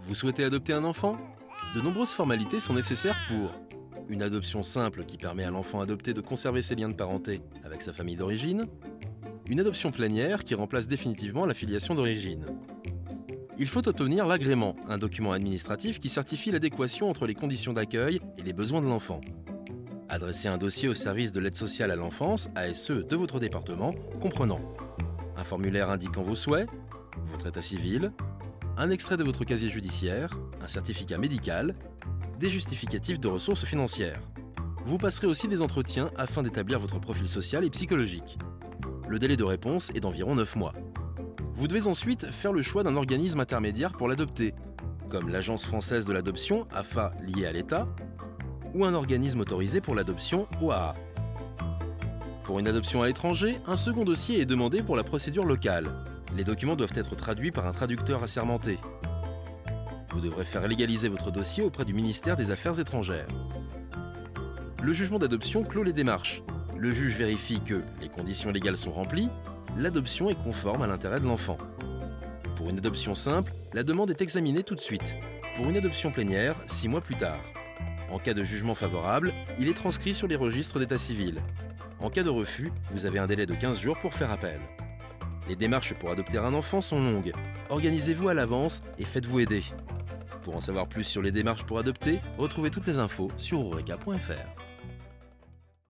Vous souhaitez adopter un enfant? De nombreuses formalités sont nécessaires pour une adoption simple qui permet à l'enfant adopté de conserver ses liens de parenté avec sa famille d'origine, une adoption plénière qui remplace définitivement la filiation d'origine. Il faut obtenir l'agrément, un document administratif qui certifie l'adéquation entre les conditions d'accueil et les besoins de l'enfant. Adressez un dossier au service de l'aide sociale à l'enfance, ASE, de votre département, comprenant un formulaire indiquant vos souhaits, votre état civil, un extrait de votre casier judiciaire, un certificat médical, des justificatifs de ressources financières. Vous passerez aussi des entretiens afin d'établir votre profil social et psychologique. Le délai de réponse est d'environ 9 mois. Vous devez ensuite faire le choix d'un organisme intermédiaire pour l'adopter, comme l'Agence française de l'adoption, AFA, liée à l'État, ou un organisme autorisé pour l'adoption, OAA. Pour une adoption à l'étranger, un second dossier est demandé pour la procédure locale. Les documents doivent être traduits par un traducteur assermenté. Vous devrez faire légaliser votre dossier auprès du ministère des Affaires étrangères. Le jugement d'adoption clôt les démarches. Le juge vérifie que les conditions légales sont remplies, l'adoption est conforme à l'intérêt de l'enfant. Pour une adoption simple, la demande est examinée tout de suite. Pour une adoption plénière, 6 mois plus tard. En cas de jugement favorable, il est transcrit sur les registres d'état civil. En cas de refus, vous avez un délai de 15 jours pour faire appel. Les démarches pour adopter un enfant sont longues. Organisez-vous à l'avance et faites-vous aider. Pour en savoir plus sur les démarches pour adopter, retrouvez toutes les infos sur eureka.fr.